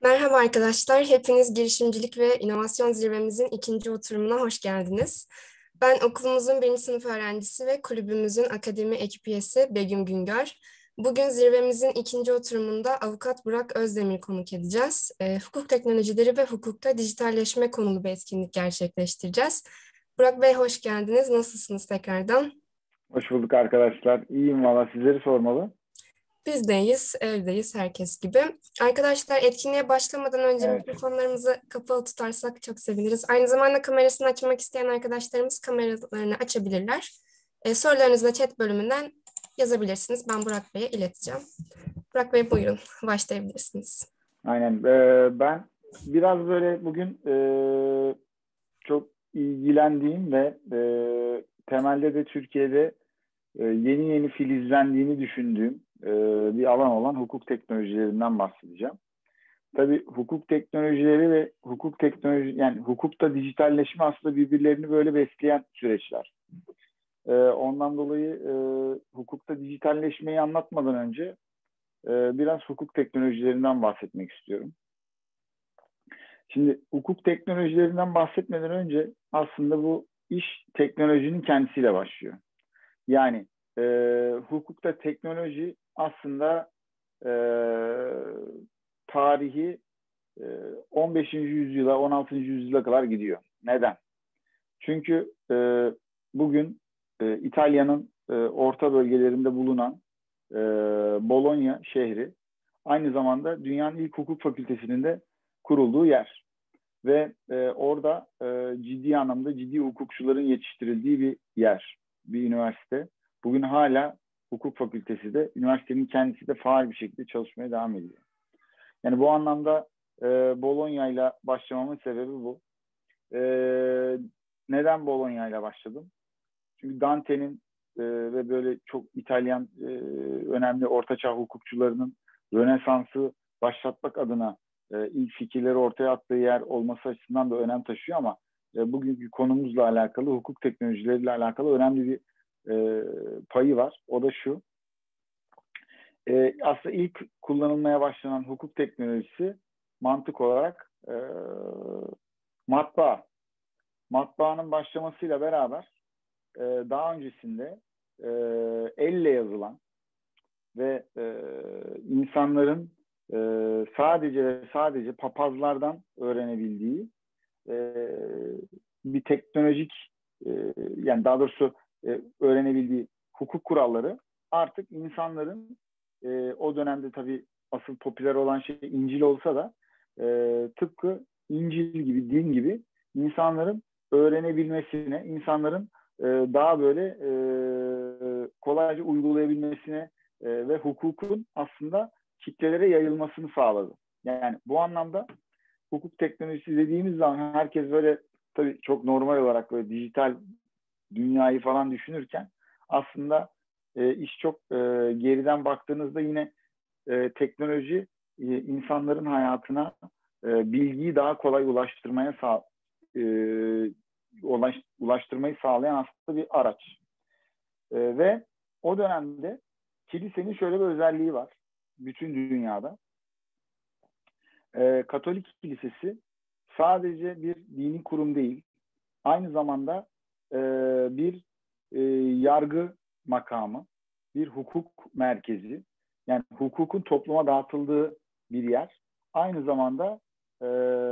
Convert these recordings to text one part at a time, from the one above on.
Merhaba arkadaşlar, hepiniz girişimcilik ve inovasyon zirvemizin ikinci oturumuna hoş geldiniz. Ben okulumuzun birinci sınıf öğrencisi ve kulübümüzün akademi ekip üyesi Begüm Güngör. Bugün zirvemizin ikinci oturumunda avukat Burak Özdemir konuk edeceğiz. Hukuk teknolojileri ve hukukta dijitalleşme konulu bir etkinlik gerçekleştireceğiz. Burak Bey hoş geldiniz. Nasılsınız tekrardan? Hoş bulduk arkadaşlar. İyiyim valla, sizleri sormalı. Bizdeyiz, evdeyiz herkes gibi. Arkadaşlar etkinliğe başlamadan önce Evet. mikrofonlarımızı kapalı tutarsak çok seviniriz. Aynı zamanda kamerasını açmak isteyen arkadaşlarımız kameralarını açabilirler. Sorularınızı da chat bölümünden yazabilirsiniz. Ben Burak Bey'e ileteceğim. Burak Bey buyurun, başlayabilirsiniz. Aynen. Ben biraz böyle bugün çok ilgilendiğim ve temelde de Türkiye'de yeni yeni filizlendiğini düşündüğüm bir alan olan hukuk teknolojilerinden bahsedeceğim. Tabii hukuk teknolojileri ve hukuk teknoloji, yani hukukta dijitalleşme aslında birbirlerini böyle besleyen süreçler. Ondan dolayı hukukta dijitalleşmeyi anlatmadan önce biraz hukuk teknolojilerinden bahsetmek istiyorum. Şimdi hukuk teknolojilerinden bahsetmeden önce aslında bu iş teknolojinin kendisiyle başlıyor. Yani hukukta teknoloji aslında e, tarihi e, 15. yüzyıla, 16. yüzyıla kadar gidiyor. Neden? Çünkü bugün İtalya'nın orta bölgelerinde bulunan Bologna şehri aynı zamanda dünyanın ilk hukuk fakültesinin de kurulduğu yer. Ve orada ciddi anlamda ciddi hukukçuların yetiştirildiği bir yer, bir üniversite. Bugün hala hukuk fakültesi de, üniversitenin kendisi de faal bir şekilde çalışmaya devam ediyor. Yani bu anlamda Bologna ile başlamamın sebebi bu. E, Neden Bologna ile başladım? Çünkü Dante'nin ve böyle çok İtalyan önemli ortaçağ hukukçularının Rönesans'ı başlatmak adına ilk fikirleri ortaya attığı yer olması açısından da önem taşıyor ama bugünkü konumuzla alakalı, hukuk teknolojileriyle alakalı önemli bir payı var. O da şu: aslında ilk kullanılmaya başlanan hukuk teknolojisi mantık olarak matbaa. Matbaanın başlamasıyla beraber daha öncesinde e, elle yazılan ve insanların sadece ve sadece papazlardan öğrenebildiği e, bir teknolojik, yani daha doğrusu öğrenebildiği hukuk kuralları artık insanların o dönemde tabii asıl popüler olan şey İncil olsa da tıpkı İncil gibi, din gibi insanların öğrenebilmesine, insanların daha böyle kolayca uygulayabilmesine ve hukukun aslında kitlelere yayılmasını sağladı. Yani bu anlamda hukuk teknolojisi dediğimiz zaman herkes böyle tabii çok normal olarak böyle dijital dünyayı falan düşünürken aslında iş çok geriden baktığınızda yine teknoloji insanların hayatına bilgiyi daha kolay e, ulaştırmayı sağlayan aslında bir araç. Ve o dönemde kilisenin şöyle bir özelliği var bütün dünyada. Katolik kilisesi sadece bir dini kurum değil, aynı zamanda bir yargı makamı, bir hukuk merkezi, yani hukukun topluma dağıtıldığı bir yer. Aynı zamanda e,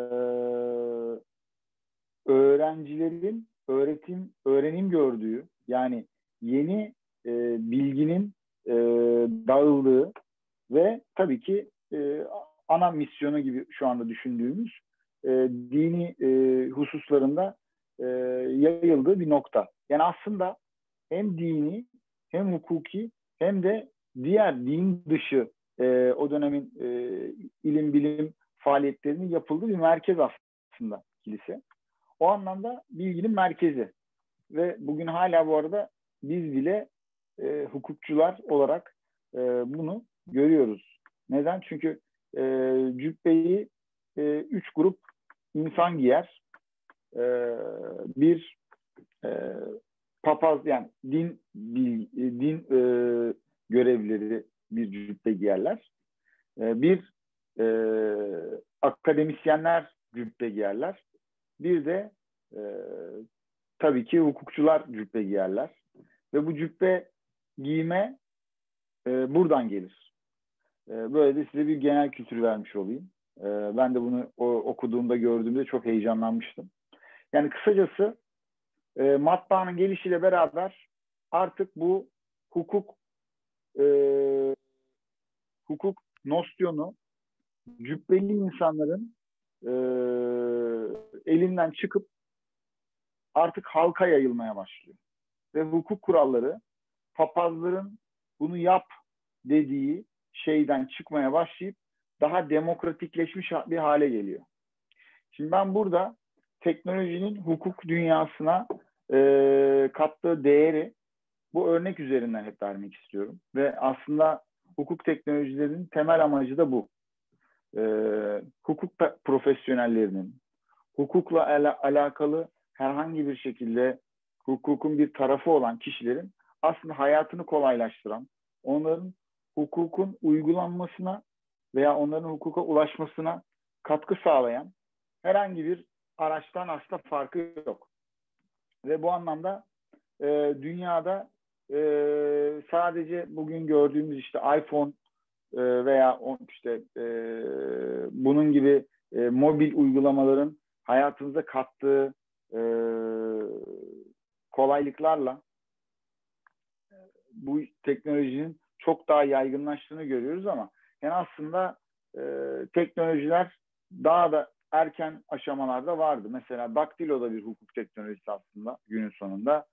öğrencilerin öğrenim gördüğü, yani yeni bilginin e, dağıldığı ve tabii ki ana misyonu gibi şu anda düşündüğümüz dini hususlarında yayıldığı bir nokta. Yani aslında hem dini hem hukuki hem de diğer din dışı o dönemin ilim bilim faaliyetlerinin yapıldığı bir merkez aslında kilise. O anlamda bilginin merkezi ve bugün hala bu arada biz bile hukukçular olarak bunu görüyoruz. Neden? Çünkü cübbeyi üç grup insan giyer. Bir papaz, yani din görevlileri bir cübbe giyerler. Bir akademisyenler cübbe giyerler. Bir de tabii ki hukukçular cübbe giyerler. Ve bu cübbe giyme buradan gelir. Böyle de size bir genel kültür vermiş olayım. Ben de bunu okuduğumda, gördüğümde çok heyecanlanmıştım. Yani kısacası matbaanın gelişiyle beraber artık bu hukuk nosyonu cübbeli insanların elinden çıkıp artık halka yayılmaya başlıyor. Ve hukuk kuralları papazların bunu yap dediği şeyden çıkmaya başlayıp daha demokratikleşmiş bir hale geliyor. Şimdi ben burada teknolojinin hukuk dünyasına kattığı değeri bu örnek üzerinden hep vermek istiyorum. Ve aslında hukuk teknolojilerinin temel amacı da bu. Hukuk profesyonellerinin, hukukla alakalı herhangi bir şekilde hukukun bir tarafı olan kişilerin aslında hayatını kolaylaştıran, onların hukukun uygulanmasına veya onların hukuka ulaşmasına katkı sağlayan herhangi bir araçtan aslında farkı yok. Ve bu anlamda dünyada sadece bugün gördüğümüz işte iPhone veya işte bunun gibi mobil uygulamaların hayatımıza kattığı kolaylıklarla bu teknolojinin çok daha yaygınlaştığını görüyoruz ama yani aslında teknolojiler daha da erken aşamalarda vardı. Mesela daktilo da bir hukuk teknolojisi aslında günün sonunda.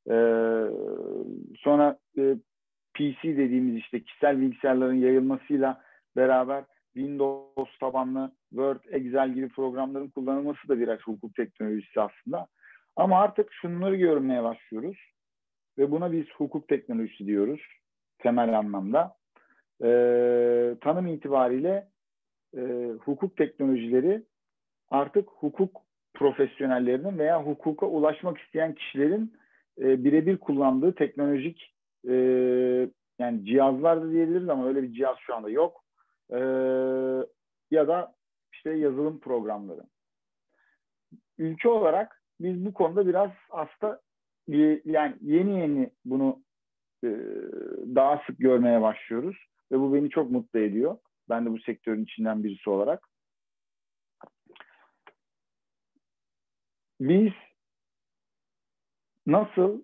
Sonra PC dediğimiz işte kişisel bilgisayarların yayılmasıyla beraber Windows tabanlı Word, Excel gibi programların kullanılması da birer hukuk teknolojisi aslında. Ama artık şunları görmeye başlıyoruz ve buna biz hukuk teknolojisi diyoruz temel anlamda. Tanım itibariyle hukuk teknolojileri artık hukuk profesyonellerinin veya hukuka ulaşmak isteyen kişilerin birebir kullandığı teknolojik yani cihazlar da diyebiliriz ama öyle bir cihaz şu anda yok. Ya da işte yazılım programları. Ülke olarak biz bu konuda biraz aslında yani yeni bunu daha sık görmeye başlıyoruz ve bu beni çok mutlu ediyor. Ben de bu sektörün içinden birisi olarak. Biz nasıl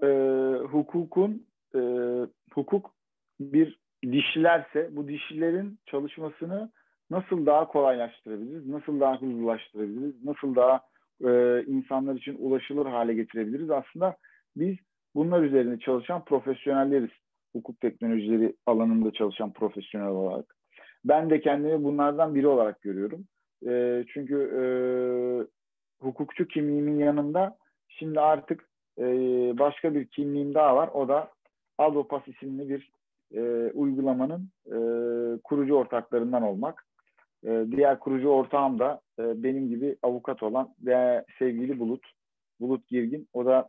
hukuk bir dişilerse bu dişilerin çalışmasını nasıl daha kolaylaştırabiliriz, nasıl daha hızlılaştırabiliriz, nasıl daha insanlar için ulaşılır hale getirebiliriz. Aslında biz bunlar üzerine çalışan profesyonelleriz. Hukuk teknolojileri alanında çalışan profesyonel olarak. Ben de kendimi bunlardan biri olarak görüyorum. Çünkü hukukçu kimliğimin yanında şimdi artık başka bir kimliğim daha var. O da Adopas isimli bir uygulamanın kurucu ortaklarından olmak. Diğer kurucu ortağım da benim gibi avukat olan ve sevgili Bulut Girgin. O da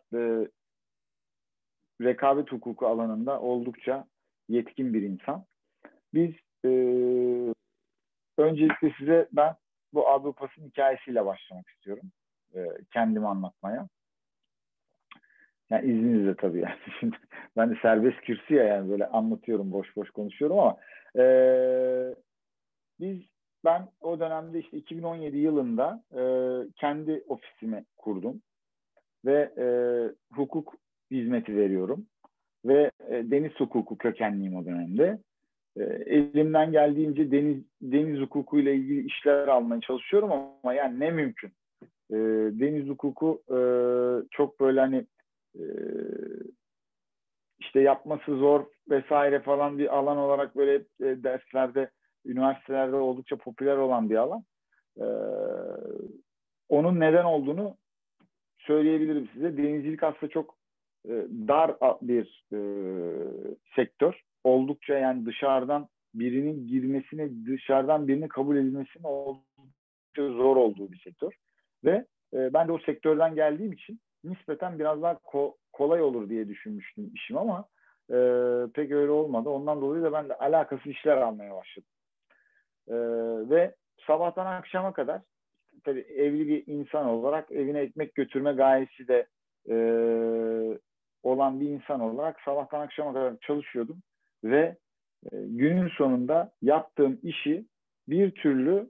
rekabet hukuku alanında oldukça yetkin bir insan. Biz öncelikle size ben bu Adopas'ın hikayesiyle başlamak istiyorum. Kendimi anlatmaya. Yani izninizle tabii yani. Şimdi ben de serbest kürsü ya yani böyle anlatıyorum, boş boş konuşuyorum ama ben o dönemde işte 2017 yılında kendi ofisimi kurdum ve hukuk hizmeti veriyorum ve deniz hukuku kökenliyim o dönemde. Elimden geldiğince deniz hukuku ile ilgili işler almaya çalışıyorum ama yani ne mümkün. Deniz hukuku çok böyle hani işte yapması zor vesaire falan bir alan olarak böyle derslerde, üniversitelerde oldukça popüler olan bir alan. Onun neden olduğunu söyleyebilirim size. Denizcilik aslında çok dar bir sektör. Oldukça yani dışarıdan birinin girmesini, dışarıdan birinin kabul edilmesinin oldukça zor olduğu bir sektör. Ve ben de o sektörden geldiğim için nispeten biraz daha kolay olur diye düşünmüştüm işim ama pek öyle olmadı. Ondan dolayı da ben de alakasız işler almaya başladım. Ve sabahtan akşama kadar, tabii evli bir insan olarak evine ekmek götürme gayesi de olan bir insan olarak sabahtan akşama kadar çalışıyordum ve günün sonunda yaptığım işi bir türlü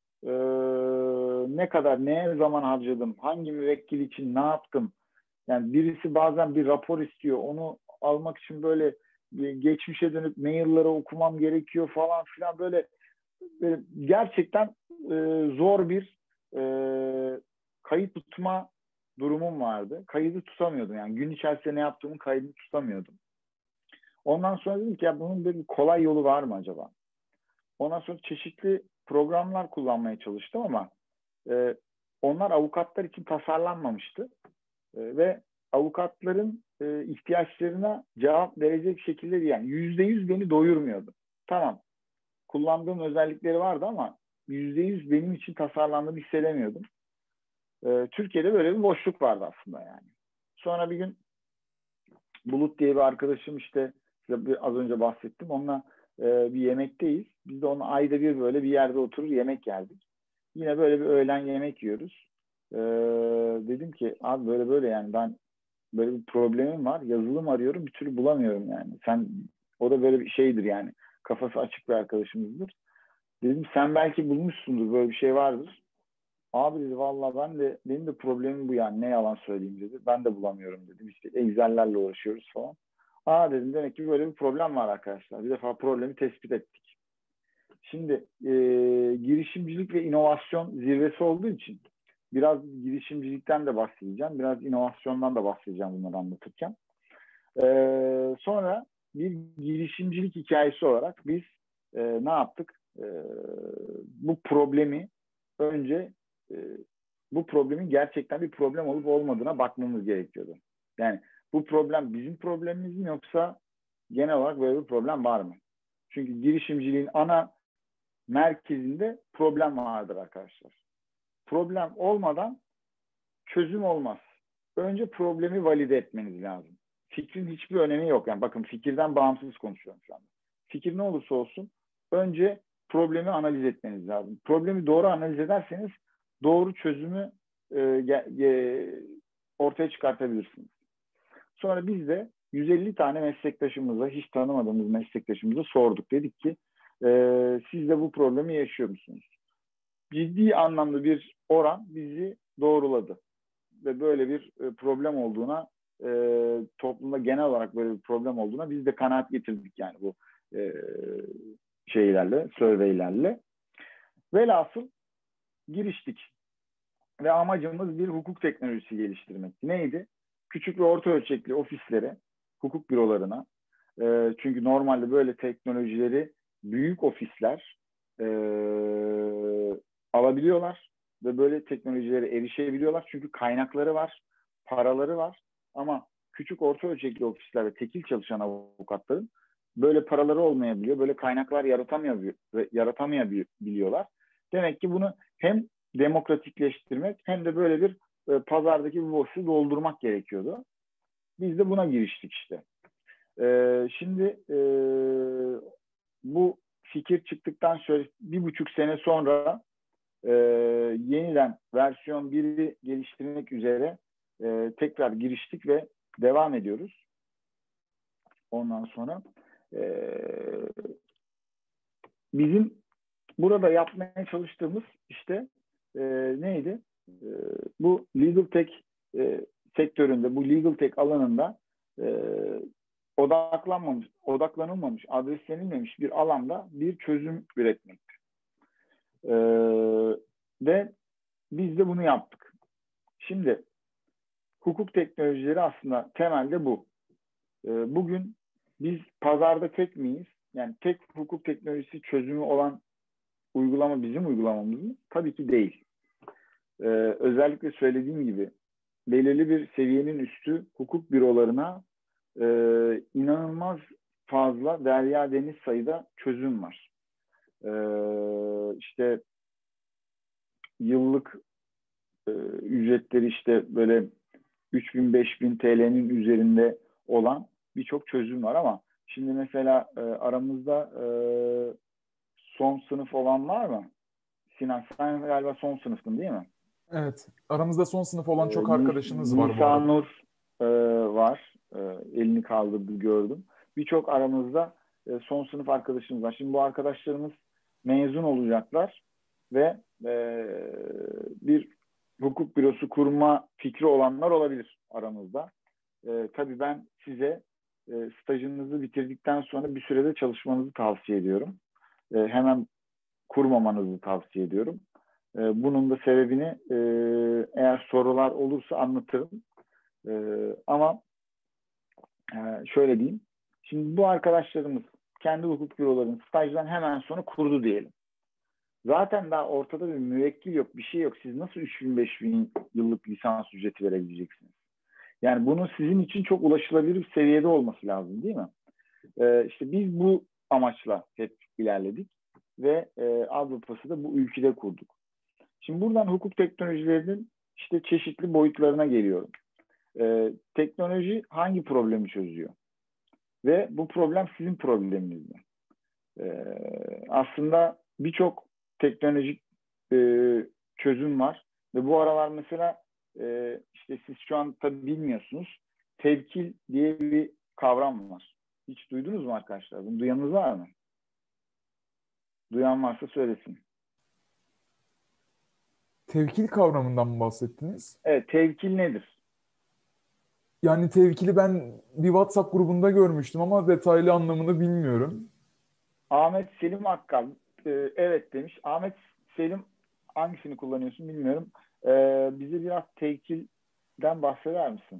ne kadar, neye zaman harcadım, hangi müvekkil için ne yaptım, yani birisi bazen bir rapor istiyor, onu almak için böyle geçmişe dönüp mailleri okumam gerekiyor falan filan, böyle gerçekten zor bir kayıt tutma durumum vardı. Kaydı tutamıyordum, yani gün içerisinde ne yaptığımın kaydını tutamıyordum. Ondan sonra dedim ki ya bunun bir kolay yolu var mı acaba? Ondan sonra çeşitli programlar kullanmaya çalıştım ama onlar avukatlar için tasarlanmamıştı. Ve avukatların ihtiyaçlarına cevap verecek şekilde değil. Yani %100 beni doyurmuyordu. Tamam, kullandığım özellikleri vardı ama %100 benim için tasarlandığını hissedemiyordum. Türkiye'de böyle bir boşluk vardı aslında yani. Sonra bir gün Bulut diye bir arkadaşım, işte az önce bahsettim. Onunla bir yemekteyiz. Biz de onunla ayda bir böyle bir yerde oturur yemek yerdik. Yine böyle bir öğlen yemek yiyoruz. Dedim ki abi böyle böyle, yani ben böyle bir problemim var. Yazılım arıyorum, bir türlü bulamıyorum yani. O da böyle bir şeydir yani. Kafası açık bir arkadaşımızdır. Dedim sen belki bulmuşsundur, böyle bir şey vardır. Abi dedi vallahi benim de problemim bu yani, ne yalan söyleyeyim dedi. Ben de bulamıyorum dedim. İşte Excel'lerle uğraşıyoruz falan. Aa dedim, demek ki böyle bir problem var arkadaşlar. Bir defa problemi tespit ettik. Şimdi girişimcilik ve inovasyon zirvesi olduğu için biraz girişimcilikten de bahsedeceğim. Biraz inovasyondan da bahsedeceğim bunları anlatırken. Sonra bir girişimcilik hikayesi olarak biz ne yaptık? Bu problemi önce bu problemin gerçekten bir problem olup olmadığına bakmamız gerekiyordu. Yani bu problem bizim problemimiz mi, yoksa genel olarak böyle bir problem var mı? Çünkü girişimciliğin ana merkezinde problem vardır arkadaşlar. Problem olmadan çözüm olmaz. Önce problemi valide etmeniz lazım. Fikrin hiçbir önemi yok. Yani bakın, fikirden bağımsız konuşuyorum şu anda. Fikir ne olursa olsun önce problemi analiz etmeniz lazım. Problemi doğru analiz ederseniz doğru çözümü ortaya çıkartabilirsiniz. Sonra biz de 150 tane meslektaşımıza, hiç tanımadığımız meslektaşımıza sorduk. Dedik ki siz de bu problemi yaşıyor musunuz? Ciddi anlamda bir oran bizi doğruladı. Ve böyle bir problem olduğuna, toplumda genel olarak böyle bir problem olduğuna biz de kanaat getirdik yani bu surveylerle. Velhasıl giriştik. Ve amacımız bir hukuk teknolojisi geliştirmek. Neydi? Küçük ve orta ölçekli ofislere, hukuk bürolarına, çünkü normalde böyle teknolojileri büyük ofisler alabiliyorlar ve böyle teknolojilere erişebiliyorlar. Çünkü kaynakları var, paraları var. Ama küçük orta ölçekli ofisler ve tekil çalışan avukatların böyle paraları olmayabiliyor, böyle kaynaklar yaratamayabiliyorlar. Demek ki bunu hem demokratikleştirmek hem de böyle bir pazardaki bir boşluğu doldurmak gerekiyordu. Biz de buna giriştik işte. Şimdi bu fikir çıktıktan sonra 1,5 sene sonra yeniden versiyon 1'i geliştirmek üzere tekrar giriştik ve devam ediyoruz. Ondan sonra bizim burada yapmaya çalıştığımız işte neydi? Bu legal tech sektöründe, bu legal tech alanında odaklanılmamış, adreslenilmemiş bir alanda bir çözüm üretmekti. Ve biz de bunu yaptık. Şimdi hukuk teknolojileri aslında temelde bu. Bugün biz pazarda tek miyiz? Yani tek hukuk teknolojisi çözümü olan uygulama bizim uygulamamız mı? Tabii ki değil. Özellikle söylediğim gibi belirli bir seviyenin üstü hukuk bürolarına inanılmaz fazla derya deniz sayıda çözüm var. İşte yıllık ücretleri işte böyle 3.000-5.000 TL'nin üzerinde olan birçok çözüm var ama şimdi mesela aramızda son sınıf olan var mı? Sinan sen galiba son sınıftın değil mi? Evet. Aramızda son sınıf olan çok arkadaşımız var bu Nisa arada. Nur var. Elini kaldırdı gördüm. Birçok aramızda son sınıf arkadaşımız var. Şimdi bu arkadaşlarımız mezun olacaklar ve bir hukuk bürosu kurma fikri olanlar olabilir aramızda. Tabii ben size stajınızı bitirdikten sonra bir sürede çalışmanızı tavsiye ediyorum. Hemen kurmamanızı tavsiye ediyorum. Bunun da sebebini eğer sorular olursa anlatırım. Ama şöyle diyeyim. Şimdi bu arkadaşlarımız kendi hukuk bürolarının stajdan hemen sonra kurdu diyelim. Zaten daha ortada bir müvekkil yok, bir şey yok. Siz nasıl 3.000-5.000 yıllık lisans ücreti verebileceksiniz? Yani bunun sizin için çok ulaşılabilir bir seviyede olması lazım değil mi? İşte biz bu amaçla hep ilerledik ve Avrupa'sı da bu ülkede kurduk. Şimdi buradan hukuk teknolojilerinin işte çeşitli boyutlarına geliyorum. Teknoloji hangi problemi çözüyor? Ve bu problem sizin probleminiz mi? Aslında birçok teknolojik çözüm var. Ve bu aralar mesela işte siz şu an tabii bilmiyorsunuz. Tevkil diye bir kavram var. Hiç duydunuz mu arkadaşlar? Bunu duyanınız var mı? Duyan varsa söylesin. Tevkil kavramından mı bahsettiniz? Evet, tevkil nedir? Yani tevkili ben bir WhatsApp grubunda görmüştüm ama detaylı anlamını bilmiyorum. Ahmet Selim Akkal evet demiş. Ahmet Selim hangisini kullanıyorsun bilmiyorum. Bize biraz tevkilden bahseder misin?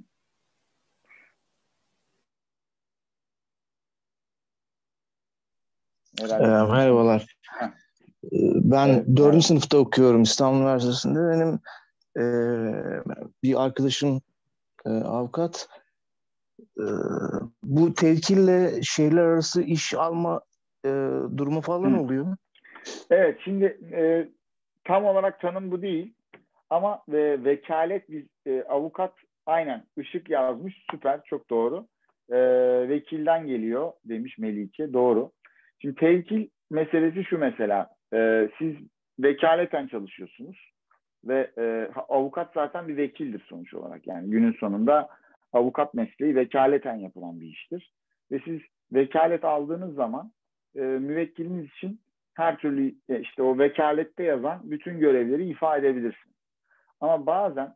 Merhabalar. Ben Evet, 4. evet. sınıfta okuyorum İstanbul Üniversitesi'nde. Benim bir arkadaşım avukat. E, Bu tevkille şehirler arası iş alma durumu falan oluyor. Evet, şimdi tam olarak tanım bu değil. Ama vekalet biz avukat aynen Işık yazmış. Süper, çok doğru. Vekilden geliyor demiş Melike. Doğru. Şimdi tevkil meselesi şu mesela. Siz vekaleten çalışıyorsunuz ve avukat zaten bir vekildir sonuç olarak. Yani günün sonunda avukat mesleği vekaleten yapılan bir iştir. Ve siz vekalet aldığınız zaman müvekkiliniz için her türlü işte o vekalette yazan bütün görevleri ifade edebilirsiniz. Ama bazen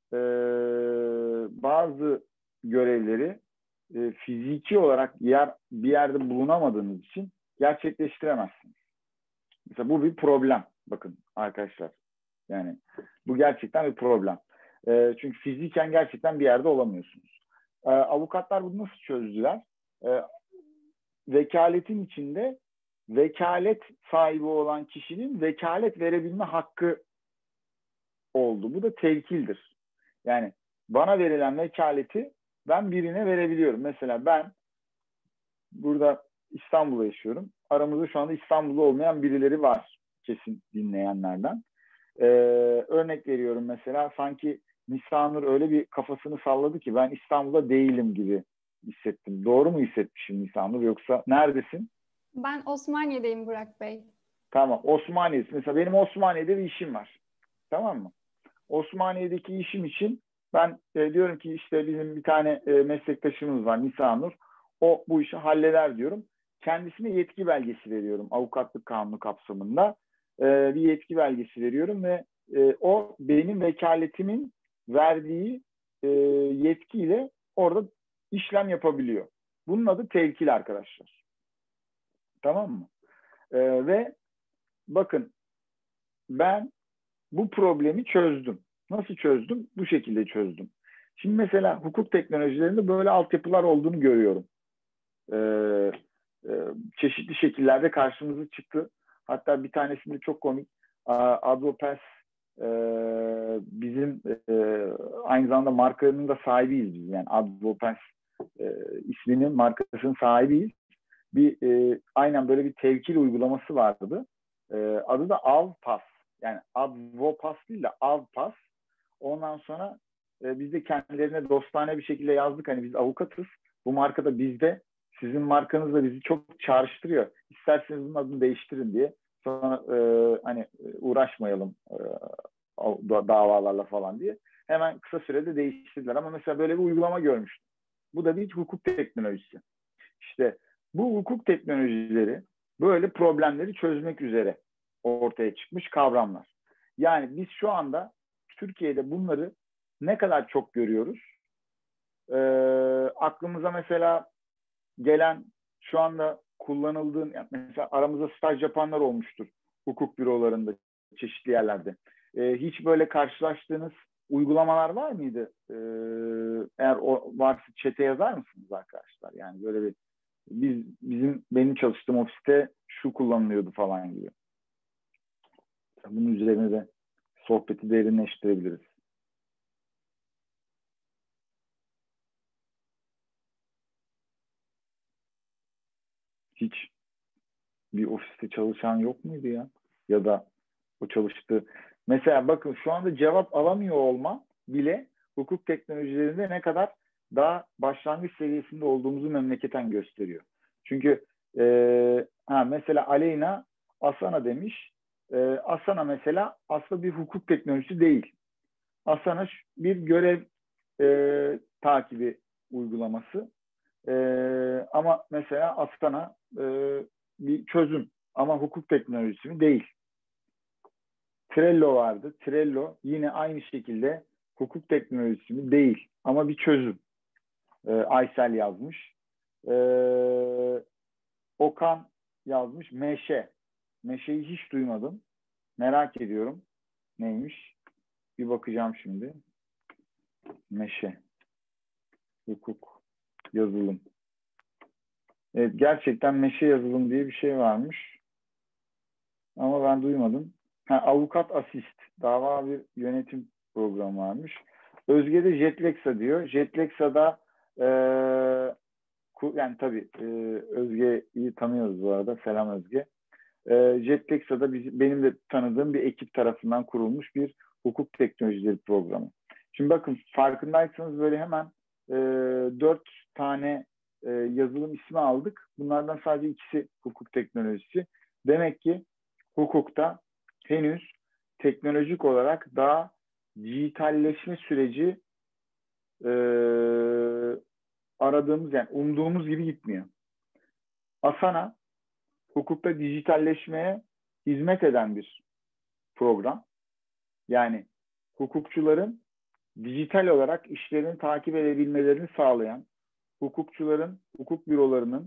bazı görevleri fiziki olarak bir yerde bulunamadığınız için gerçekleştiremezsiniz. Mesela bu bir problem. Bakın arkadaşlar. Yani bu gerçekten bir problem. Çünkü fiziken gerçekten bir yerde olamıyorsunuz. Avukatlar bunu nasıl çözdüler? Vekaletin içinde vekalet sahibi olan kişinin vekalet verebilme hakkı oldu. Bu da tevkildir. Yani bana verilen vekaleti ben birine verebiliyorum. Mesela ben burada İstanbul'da yaşıyorum. Aramızda şu anda İstanbul'da olmayan birileri var kesin dinleyenlerden. Örnek veriyorum mesela sanki Nisanur öyle bir kafasını salladı ki ben İstanbul'da değilim gibi hissettim. Doğru mu hissetmişim Nisanur yoksa neredesin? Ben Osmaniye'deyim Burak Bey. Tamam, Osmaniye'desin. Mesela benim Osmaniye'de bir işim var. Tamam mı? Osmaniye'deki işim için ben diyorum ki işte bizim bir tane meslektaşımız var Nisanur. O bu işi halleder diyorum. Kendisine yetki belgesi veriyorum avukatlık kanunu kapsamında. Bir yetki belgesi veriyorum ve o benim vekaletimin verdiği yetkiyle orada işlem yapabiliyor. Bunun adı tevkil arkadaşlar. Tamam mı? Ve bakın ben bu problemi çözdüm. Nasıl çözdüm? Bu şekilde çözdüm. Şimdi mesela hukuk teknolojilerinde böyle altyapılar olduğunu görüyorum. Çeşitli şekillerde karşımıza çıktı. Hatta bir tanesinde çok komik. Advopes bizim aynı zamanda markanın da sahibiyiz biz. Yani Advopes isminin markasının sahibiyiz. Aynen böyle bir tevkil uygulaması vardı. Adı da Avpas. Yani Advopas değil de Avpas. Ondan sonra biz de kendilerine dostane bir şekilde yazdık. Hani biz avukatız. Bu marka da bizde. Sizin markanız da bizi çok çağrıştırıyor. İsterseniz bunun adını değiştirin diye Sonra hani uğraşmayalım davalarla falan diye. Hemen kısa sürede değiştirdiler. Ama mesela böyle bir uygulama görmüştüm. Bu da bir hukuk teknolojisi. İşte bu hukuk teknolojileri böyle problemleri çözmek üzere ortaya çıkmış kavramlar. Yani biz şu anda Türkiye'de bunları ne kadar çok görüyoruz? Aklımıza mesela gelen, şu anda kullanıldığın, yani mesela aramızda staj yapanlar olmuştur hukuk bürolarında, çeşitli yerlerde. Hiç böyle karşılaştığınız uygulamalar var mıydı? Eğer o varsa chat'e yazar mısınız arkadaşlar? Yani böyle bir benim çalıştığım ofiste şu kullanılıyordu falan gibi. Bunun üzerine de sohbeti derinleştirebiliriz. Hiç bir ofiste çalışan yok muydu ya? Ya da o çalıştı. Mesela bakın, şu anda cevap alamıyor olma bile hukuk teknolojilerinde ne kadar daha başlangıç seviyesinde olduğumuzu memleketen gösteriyor. Çünkü mesela Aleyna Asana demiş. Asana mesela aslında bir hukuk teknolojisi değil. Asana bir görev takibi uygulaması. Ama mesela Asana bir çözüm. Ama hukuk teknolojisi mi? Değil. Trello vardı. Trello yine aynı şekilde hukuk teknolojisi mi? Değil. Ama bir çözüm. Aysel yazmış. Okan yazmış. Meşe. Meşe'yi hiç duymadım. Merak ediyorum. Neymiş? Bir bakacağım şimdi. Meşe. Hukuk. Yazılım. Evet, gerçekten Meşe yazılım diye bir şey varmış. Ama ben duymadım. Avukat Asist. Dava bir yönetim programı varmış. Özge de Jetlexa diyor. Jetlexa'da yani tabii Özge'yi tanıyoruz bu arada. Selam Özge. Jetlexa'da benim de tanıdığım bir ekip tarafından kurulmuş bir hukuk teknolojileri programı. Şimdi bakın, farkındaysanız böyle hemen 4 tane yazılım ismi aldık. Bunlardan sadece ikisi hukuk teknolojisi. Demek ki hukukta henüz teknolojik olarak daha dijitalleşme süreci aradığımız, yani umduğumuz gibi gitmiyor. Asana hukukta dijitalleşmeye hizmet eden bir program. Yani hukukçuların dijital olarak işlerini takip edebilmelerini sağlayan, hukukçuların, hukuk bürolarının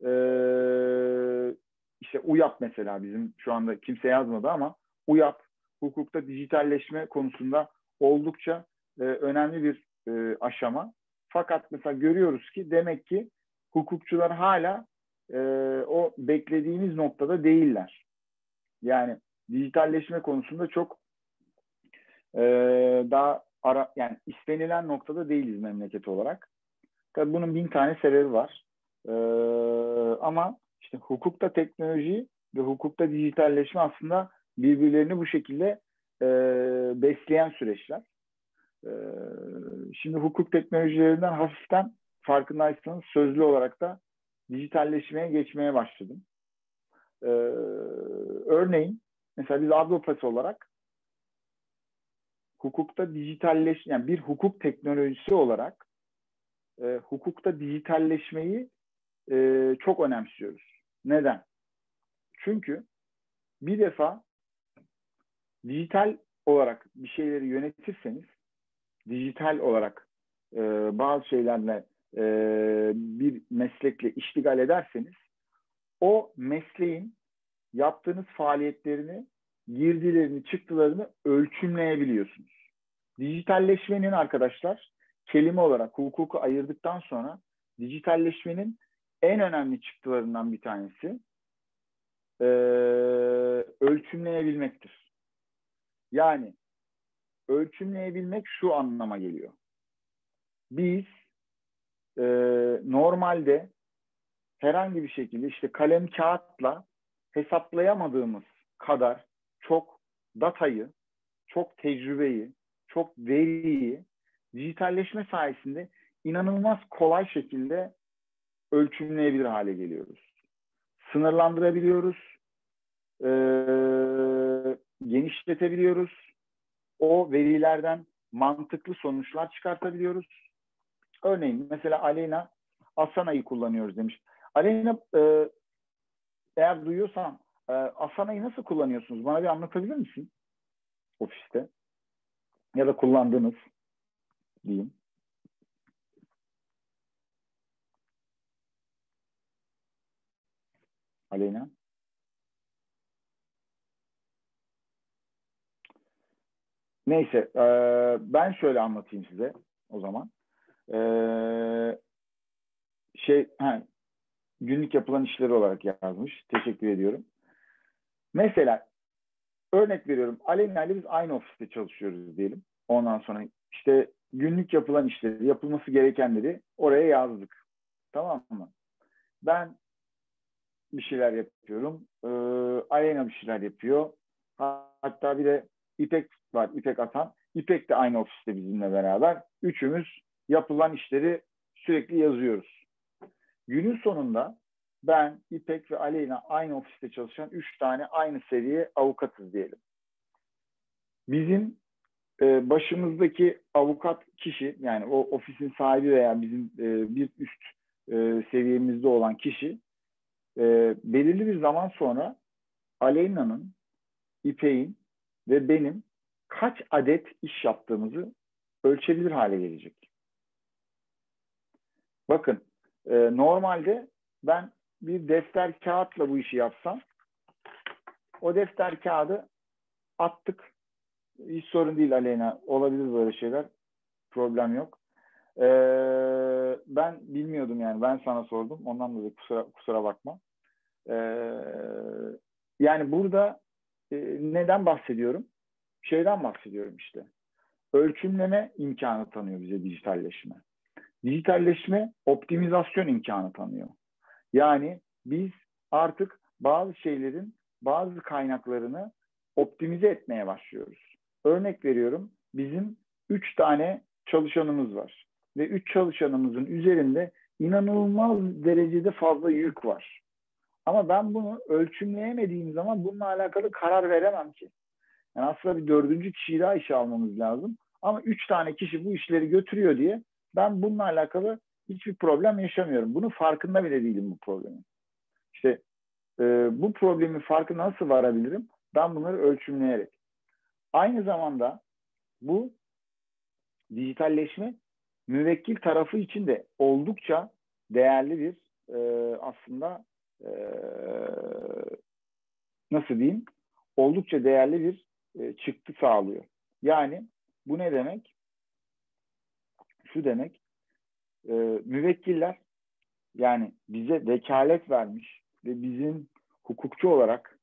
işte UYAP mesela, bizim şu anda kimse yazmadı ama UYAP hukukta dijitalleşme konusunda oldukça önemli bir aşama. Fakat mesela görüyoruz ki demek ki hukukçular hala o beklediğimiz noktada değiller. Yani dijitalleşme konusunda çok daha yani istenilen noktada değiliz memleket olarak. Tabii bunun 1000 tane sebebi var. Ama işte hukukta teknoloji ve hukukta dijitalleşme aslında birbirlerini bu şekilde besleyen süreçler. Şimdi hukuk teknolojilerinden hafiften, farkındaysanız, sözlü olarak da dijitalleşmeye geçmeye başladım. Örneğin mesela biz Advopasi olarak hukukta dijitalleşme, yani bir hukuk teknolojisi olarak hukukta dijitalleşmeyi çok önemsiyoruz. Neden? Çünkü bir defa dijital olarak bir şeyleri yönetirseniz, dijital olarak bazı şeylerle bir meslekle iştigal ederseniz, o mesleğin yaptığınız faaliyetlerini, girdilerini, çıktılarını ölçümleyebiliyorsunuz. Dijitalleşmenin arkadaşlar, kelime olarak hukuku ayırdıktan sonra dijitalleşmenin en önemli çıktılarından bir tanesi ölçümleyebilmektir. Yani ölçümleyebilmek şu anlama geliyor. Biz normalde herhangi bir şekilde işte kalem kağıtla hesaplayamadığımız kadar çok datayı, çok tecrübeyi, çok veriyi dijitalleşme sayesinde inanılmaz kolay şekilde ölçümleyebilir hale geliyoruz. Sınırlandırabiliyoruz. genişletebiliyoruz. O verilerden mantıklı sonuçlar çıkartabiliyoruz. Örneğin mesela Aleyna Asana'yı kullanıyoruz demiş. Aleyna eğer duyuyorsan Asana'yı nasıl kullanıyorsunuz? Bana bir anlatabilir misin? Ofiste. Ya da kullandığınız diyeyim. Aleyna. Neyse. Ben şöyle anlatayım size o zaman. Günlük yapılan işleri olarak yazmış. Teşekkür ediyorum. Mesela örnek veriyorum. Aleyna ile biz aynı ofiste çalışıyoruz diyelim. Ondan sonra işte günlük yapılan işleri, yapılması gerekenleri oraya yazdık. Tamam mı? Ben bir şeyler yapıyorum. Aleyna bir şeyler yapıyor. Hatta bir de İpek var. İpek Atan. İpek de aynı ofiste bizimle beraber. Üçümüz yapılan işleri sürekli yazıyoruz. Günün sonunda ben, İpek ve Aleyna aynı ofiste çalışan 3 tane aynı seviye avukatız diyelim. Bizim başımızdaki avukat kişi, yani o ofisin sahibi veya bizim bir üst seviyemizde olan kişi belirli bir zaman sonra Aleyna'nın, İpek'in ve benim kaç adet iş yaptığımızı ölçebilir hale gelecek. Bakın, normalde ben bir defter kağıtla bu işi yapsam, o defter kağıdı attık. Hiç sorun değil Aleyna. Olabilir böyle şeyler. Problem yok. Ben bilmiyordum yani. Ben sana sordum. Ondan dolayı kusura bakma. Yani burada neden bahsediyorum? Şeyden bahsediyorum işte. Ölçümleme imkanı tanıyor bize dijitalleşme. Dijitalleşme optimizasyon imkanı tanıyor. Yani biz artık bazı şeylerin bazı kaynaklarını optimize etmeye başlıyoruz. Örnek veriyorum, bizim 3 tane çalışanımız var. Ve 3 çalışanımızın üzerinde inanılmaz derecede fazla yük var. Ama ben bunu ölçümleyemediğim zaman bununla alakalı karar veremem ki. Yani aslında bir 4. kişiyi daha işe almamız lazım. Ama 3 tane kişi bu işleri götürüyor diye ben bununla alakalı hiçbir problem yaşamıyorum. Bunun farkında bile değilim bu problemin. İşte bu problemin farkına nasıl varabilirim? Ben bunları ölçümleyerek. Aynı zamanda bu dijitalleşme müvekkil tarafı için de oldukça değerli bir aslında nasıl diyeyim? Oldukça değerli bir çıktı sağlıyor. Yani bu ne demek? Şu demek, müvekkiller yani bize vekalet vermiş ve bizim hukukçu olarak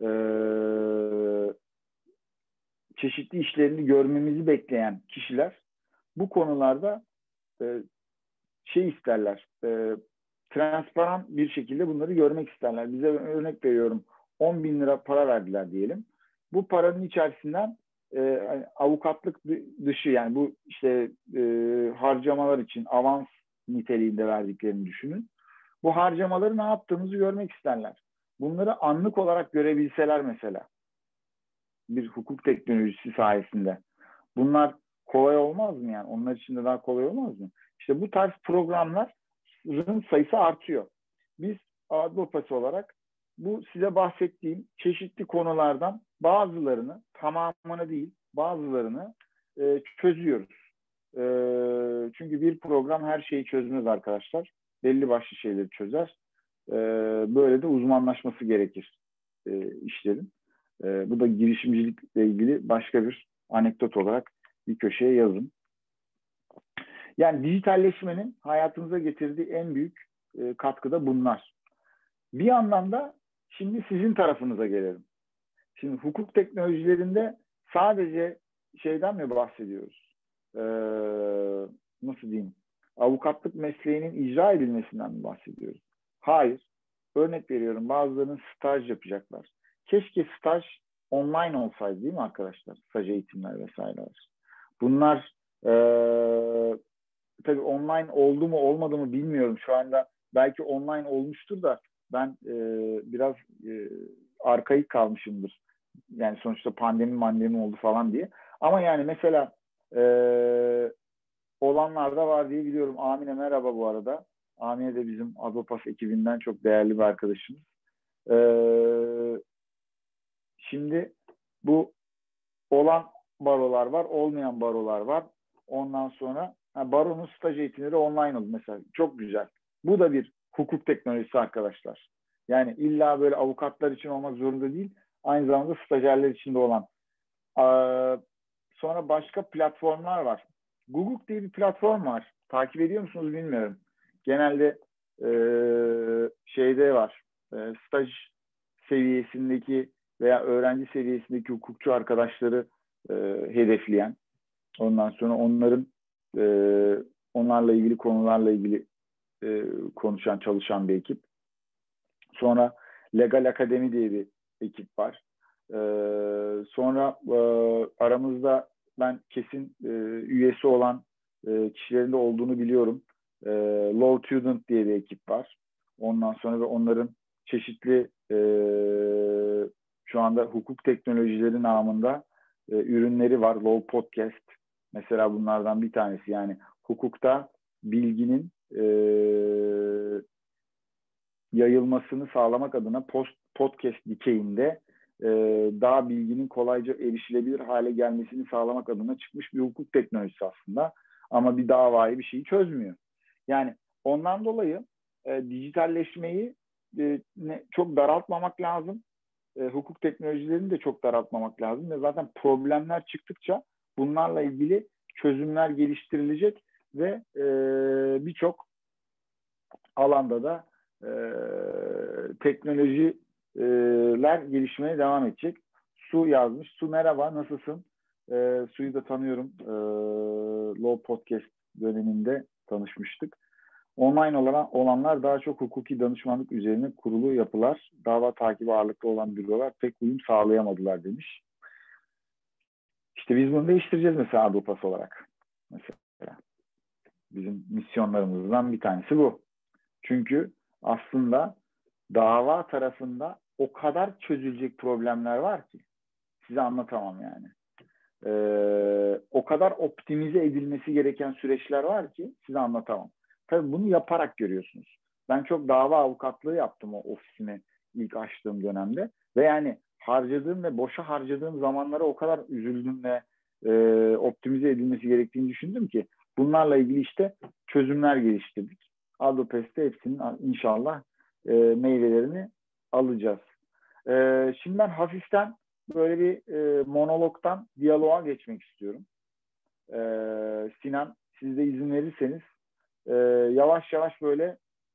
çeşitli işlerini görmemizi bekleyen kişiler bu konularda şey isterler, transparan bir şekilde bunları görmek isterler. Bize örnek veriyorum, 10 bin lira para verdiler diyelim. Bu paranın içerisinden avukatlık dışı, yani bu işte harcamalar için avans niteliğinde verdiklerini düşünün. Bu harcamaları ne yaptığımızı görmek isterler. Bunları anlık olarak görebilseler mesela bir hukuk teknolojisi sayesinde. Bunlar kolay olmaz mı yani? Onlar için de daha kolay olmaz mı? İşte bu tarz programların sayısı artıyor. Biz Advopası olarak bu size bahsettiğim çeşitli konulardan bazılarını, tamamını değil, bazılarını çözüyoruz. Çünkü bir program her şeyi çözmez arkadaşlar. Belli başlı şeyleri çözer. Böyle de uzmanlaşması gerekir işlerin. Bu da girişimcilikle ilgili başka bir anekdot olarak bir köşeye yazın. Yani dijitalleşmenin hayatımıza getirdiği en büyük katkı da bunlar. Bir yandan da şimdi sizin tarafınıza gelelim. Şimdi hukuk teknolojilerinde sadece şeyden mi bahsediyoruz? Nasıl diyeyim? Avukatlık mesleğinin icra edilmesinden mi bahsediyoruz? Hayır. Örnek veriyorum, bazılarının staj yapacaklar. Keşke staj online olsaydı değil mi arkadaşlar? Staj eğitimler vesaireler. Bunlar tabii online oldu mu olmadı mı bilmiyorum. Şu anda belki online olmuştur da ben biraz arkaik kalmışımdır. Yani sonuçta pandemi oldu falan diye. Ama yani mesela olanlar da var diye biliyorum. Amine merhaba bu arada. Amine de bizim Adopas ekibinden çok değerli bir arkadaşımız. Şimdi bu olan barolar var, olmayan barolar var. Ondan sonra baronun staj eğitimleri online oldu mesela. Çok güzel. Bu da bir hukuk teknolojisi arkadaşlar. Yani illa böyle avukatlar için olmak zorunda değil. Aynı zamanda stajyerler için de olan. Sonra başka platformlar var. Google diye bir platform var. Takip ediyor musunuz bilmiyorum. Genelde şeyde var. Staj seviyesindeki veya öğrenci seviyesindeki hukukçu arkadaşları hedefleyen, ondan sonra onlarla ilgili konularla ilgili konuşan, çalışan bir ekip. Sonra Legal Akademi diye bir ekip var. Sonra aramızda ben kesin üyesi olan kişilerin de olduğunu biliyorum. Law Student diye bir ekip var. Ondan sonra ve onların çeşitli şu anda hukuk teknolojileri namında ürünleri var. Law Podcast mesela bunlardan bir tanesi. Yani hukukta bilginin yayılmasını sağlamak adına podcast dikeyinde daha bilginin kolayca erişilebilir hale gelmesini sağlamak adına çıkmış bir hukuk teknolojisi aslında. Ama bir davayı bir şeyi çözmüyor. Yani ondan dolayı dijitalleşmeyi çok daraltmamak lazım. Hukuk teknolojilerini de çok daraltmamak lazım. Ve zaten problemler çıktıkça bunlarla ilgili çözümler geliştirilecek ve birçok alanda da teknolojiler gelişmeye devam edecek. Su yazmış. Su merhaba, nasılsın? Su'yu da tanıyorum. Law Podcast döneminde tanışmıştık. Online olanlar daha çok hukuki danışmanlık üzerine kurulu yapılar, dava takibi ağırlıklı olan bürolar pek uyum sağlayamadılar demiş. İşte biz bunu değiştireceğiz mesela Adopas olarak. Mesela bizim misyonlarımızdan bir tanesi bu. Çünkü aslında dava tarafında o kadar çözülecek problemler var ki size anlatamam yani. O kadar optimize edilmesi gereken süreçler var ki size anlatamam. Tabii bunu yaparak görüyorsunuz. Ben çok dava avukatlığı yaptım o ofisimi ilk açtığım dönemde ve yani harcadığım ve boşa harcadığım zamanlara o kadar üzüldüm ve optimize edilmesi gerektiğini düşündüm ki bunlarla ilgili işte çözümler geliştirdik. Adopes'te hepsinin inşallah meyvelerini alacağız. Şimdi ben hafiften böyle bir monologdan diyaloğa geçmek istiyorum. Sinan, siz de izin verirseniz yavaş yavaş böyle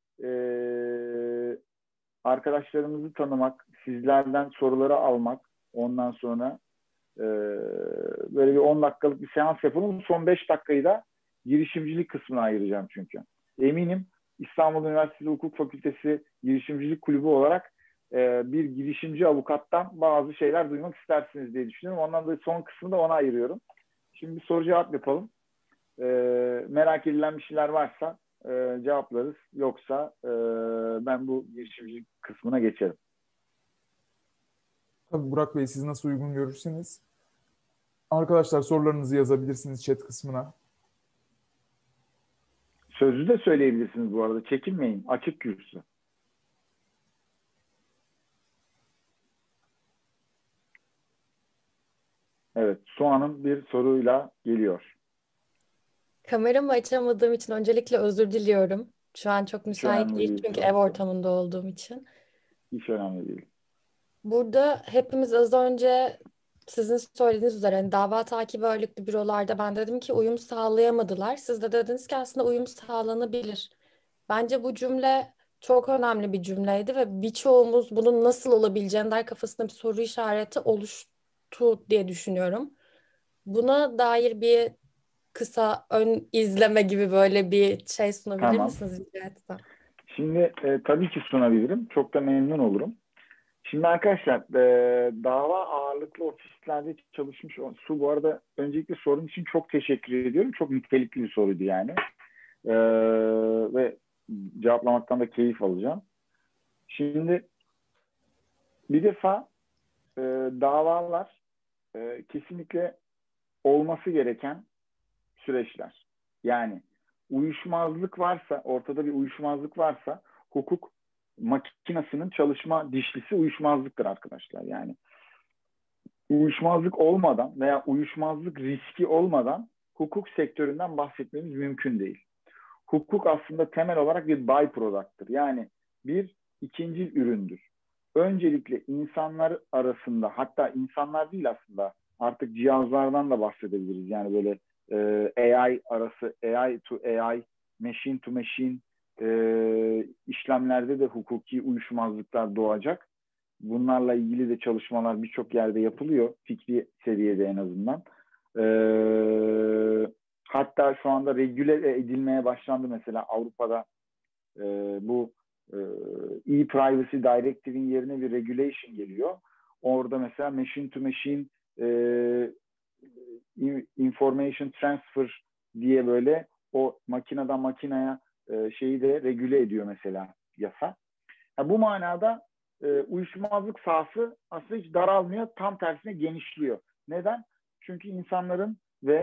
arkadaşlarımızı tanımak, sizlerden soruları almak, ondan sonra böyle bir 10 dakikalık bir seans yapalım. Son 5 dakikayı da girişimcilik kısmına ayıracağım çünkü. Eminim İstanbul Üniversitesi Hukuk Fakültesi Girişimcilik Kulübü olarak bir girişimci avukattan bazı şeyler duymak istersiniz diye düşünüyorum. Ondan da son kısmını da ona ayırıyorum. Şimdi bir soru cevap yapalım. Merak edilen bir şeyler varsa cevaplarız. Yoksa ben bu girişimcilik kısmına geçerim. Tabii Burak Bey, siz nasıl uygun görürseniz. Arkadaşlar sorularınızı yazabilirsiniz chat kısmına. Sözlü de söyleyebilirsiniz bu arada. Çekinmeyin. Açık kürsü. Evet. Soğan'ın bir soruyla geliyor. Kameramı açamadığım için öncelikle özür diliyorum. Şu an çok Hiç müsait önemli değil değil. çünkü ev ortamında olduğum için. Hiç önemli değil. Burada hepimiz az önce sizin söylediğiniz üzere hani dava takibi ağırlıklı bürolarda ben dedim ki uyum sağlayamadılar. Siz de dediniz ki aslında uyum sağlanabilir. Bence bu cümle çok önemli bir cümleydi ve birçoğumuz bunun nasıl olabileceğine dair kafasında bir soru işareti oluştu diye düşünüyorum. Buna dair bir kısa ön izleme gibi böyle bir şey sunabilir Tamam. misiniz rica etsem? Şimdi tabii ki sunabilirim. Çok da memnun olurum. Şimdi arkadaşlar dava ağırlıklı ofislerde çalışmış Su, bu arada öncelikle sorun için çok teşekkür ediyorum. Çok nitelikli bir soruydu yani. Ve cevaplamaktan da keyif alacağım. Şimdi bir defa davalar kesinlikle olması gereken süreçler. Yani uyuşmazlık varsa, ortada bir uyuşmazlık varsa hukuk makinasının çalışma dişlisi uyuşmazlıktır arkadaşlar. Yani uyuşmazlık olmadan veya uyuşmazlık riski olmadan hukuk sektöründen bahsetmemiz mümkün değil. Hukuk aslında temel olarak bir byproduct'tır. Yani bir ikincil üründür. Öncelikle insanlar arasında, hatta insanlar değil aslında, artık cihazlardan da bahsedebiliriz. Yani böyle AI arası, AI to AI, machine to machine işlemlerde de hukuki uyuşmazlıklar doğacak. Bunlarla ilgili de çalışmalar birçok yerde yapılıyor. Fikri seviyede en azından. Hatta şu anda regüle edilmeye başlandı mesela Avrupa'da bu e-Privacy Directive'in yerine bir regulation geliyor. Orada mesela machine to machine information transfer diye böyle o makineden makineye şeyi de regüle ediyor mesela yasa. Bu manada uyuşmazlık sahası aslında hiç daralmıyor, tam tersine genişliyor. Neden? Çünkü insanların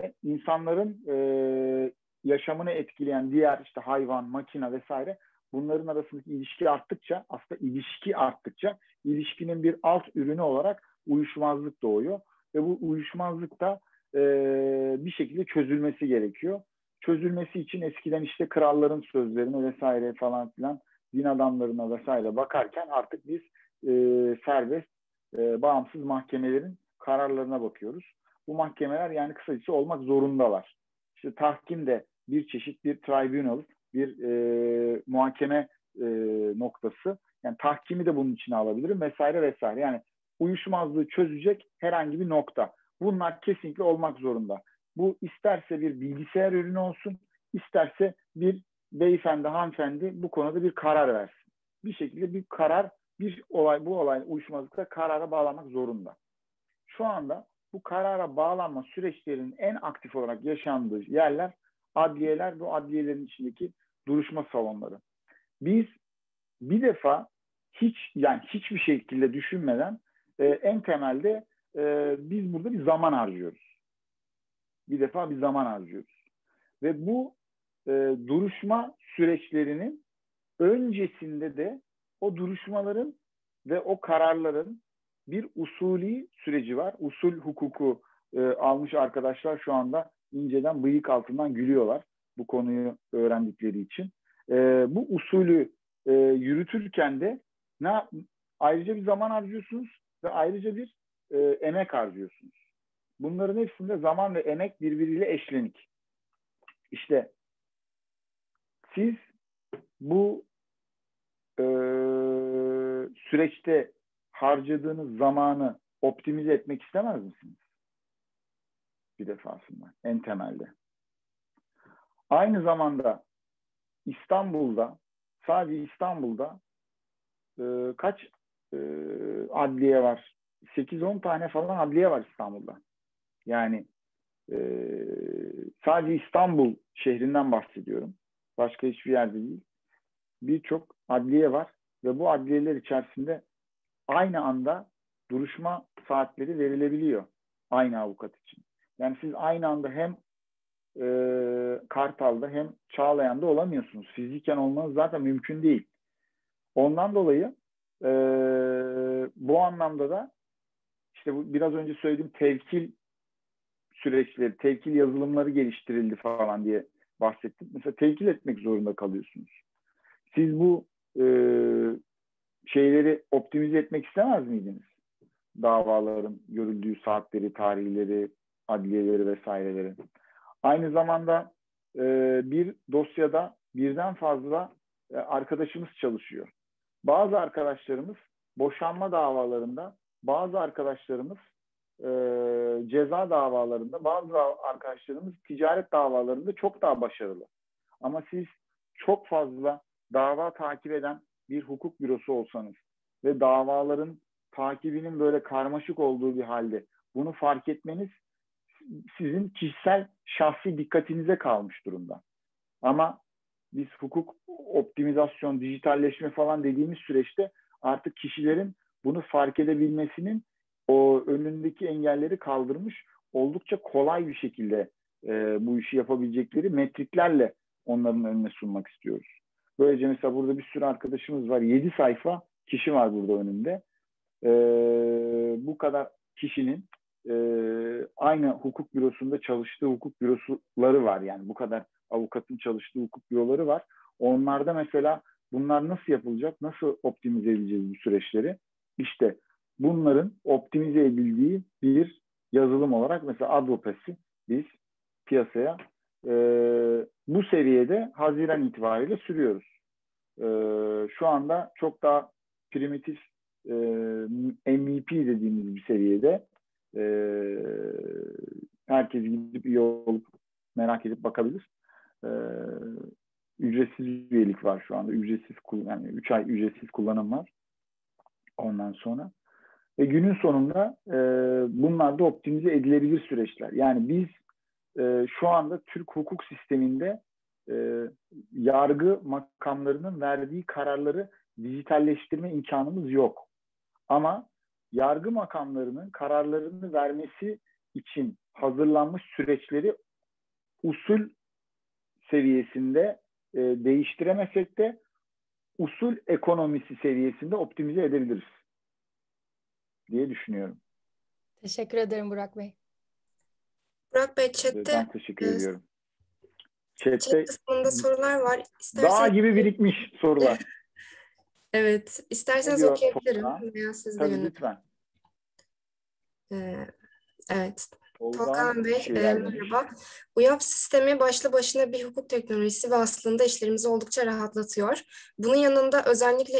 yaşamını etkileyen diğer işte hayvan, makine vesaire, bunların arasındaki ilişki arttıkça, aslında ilişki arttıkça ilişkinin bir alt ürünü olarak uyuşmazlık doğuyor. Ve bu uyuşmazlık da bir şekilde çözülmesi gerekiyor. Çözülmesi için eskiden işte kralların sözlerine vesaire falan filan, din adamlarına vesaire bakarken artık biz serbest, bağımsız mahkemelerin kararlarına bakıyoruz. Bu mahkemeler yani kısacası olmak zorundalar. İşte tahkim de bir çeşit bir tribunal, bir muhakeme noktası. Yani tahkimi de bunun içine alabilirim vesaire vesaire. Yani uyuşmazlığı çözecek herhangi bir nokta. Bunlar kesinlikle olmak zorunda. Bu isterse bir bilgisayar ürünü olsun, isterse bir beyefendi, hanımefendi bu konuda bir karar versin. Bir şekilde bir karar, bu olay uyuşmazlıkta karara bağlamak zorunda. Şu anda bu karara bağlanma süreçlerinin en aktif olarak yaşandığı yerler adliyeler, bu adliyelerin içindeki duruşma salonları. Biz bir defa hiçbir şekilde düşünmeden en temelde biz burada bir zaman harcıyoruz. Bir defa bir zaman harcıyoruz. Ve bu duruşma süreçlerinin öncesinde de o duruşmaların ve o kararların bir usulü süreci var. Usul hukuku almış arkadaşlar şu anda inceden bıyık altından gülüyorlar bu konuyu öğrendikleri için. Bu usulü yürütürken de ayrıca bir zaman harcıyorsunuz ve ayrıca bir emek harcıyorsunuz. Bunların hepsinde zaman ve emek birbiriyle eşlenik. İşte siz bu süreçte harcadığınız zamanı optimize etmek istemez misiniz? Bir defasında, en temelde. Aynı zamanda İstanbul'da, sadece İstanbul'da kaç adliye var? 8-10 tane falan adliye var İstanbul'da. Yani sadece İstanbul şehrinden bahsediyorum. Başka hiçbir yerde değil. Birçok adliye var ve bu adliyeler içerisinde aynı anda duruşma saatleri verilebiliyor aynı avukat için. Yani siz aynı anda hem Kartal'da hem Çağlayan'da olamıyorsunuz. Fiziken olmanız zaten mümkün değil. Ondan dolayı bu anlamda da işte bu biraz önce söylediğim tevkil süreçleri, tevkil yazılımları geliştirildi falan diye bahsettim. Mesela tevkil etmek zorunda kalıyorsunuz. Siz bu şeyleri optimize etmek istemez miydiniz? Davaların görüldüğü saatleri, tarihleri, adliyeleri vesaireleri. Aynı zamanda bir dosyada birden fazla arkadaşımız çalışıyor. Bazı arkadaşlarımız boşanma davalarında, bazı arkadaşlarımız ceza davalarında, bazı arkadaşlarımız ticaret davalarında çok daha başarılı. Ama siz çok fazla dava takip eden bir hukuk bürosu olsanız ve davaların takibinin böyle karmaşık olduğu bir halde bunu fark etmeniz sizin kişisel şahsi dikkatinize kalmış durumda. Ama biz hukuk optimizasyon, dijitalleşme falan dediğimiz süreçte artık kişilerin bunu fark edebilmesinin o önündeki engelleri kaldırmış, oldukça kolay bir şekilde bu işi yapabilecekleri metriklerle onların önüne sunmak istiyoruz. Böylece mesela burada bir sürü arkadaşımız var. 7 sayfa kişi var burada önünde. Bu kadar kişinin aynı hukuk bürosunda çalıştığı hukuk büroları var. Yani bu kadar avukatın çalıştığı hukuk büroları var. Onlarda mesela bunlar nasıl yapılacak? Nasıl optimize edeceğiz bu süreçleri? İşte bunların optimize edildiği bir yazılım olarak mesela Advopass'i biz piyasaya bu seviyede Haziran itibariyle sürüyoruz. Şu anda çok daha primitif MVP dediğimiz bir seviyede herkes gidip üye olup merak edip bakabilir. Ücretsiz üyelik var şu anda. Ücretsiz, yani 3 ay ücretsiz kullanım var. Ondan sonra. Ve günün sonunda bunlar da optimize edilebilir süreçler. Yani biz şu anda Türk hukuk sisteminde yargı makamlarının verdiği kararları dijitalleştirme imkanımız yok. Ama yargı makamlarının kararlarını vermesi için hazırlanmış süreçleri usul seviyesinde değiştiremesek de usul ekonomisi seviyesinde optimize edebiliriz diye düşünüyorum. Teşekkür ederim Burak Bey. Burak Bey, chatte Ben teşekkür ediyorum. chat kısmında sorular var. Dağ İsterseniz gibi birikmiş sorular. evet, isterseniz Ne diyor okuyabilirim Tolga? veya siz de Tabii yönlendirin. lütfen. Evet. Tolga Tolga Bey, şeyler demiş. merhaba. UYAP sistemi başlı başına bir hukuk teknolojisi ve aslında işlerimizi oldukça rahatlatıyor. Bunun yanında özellikle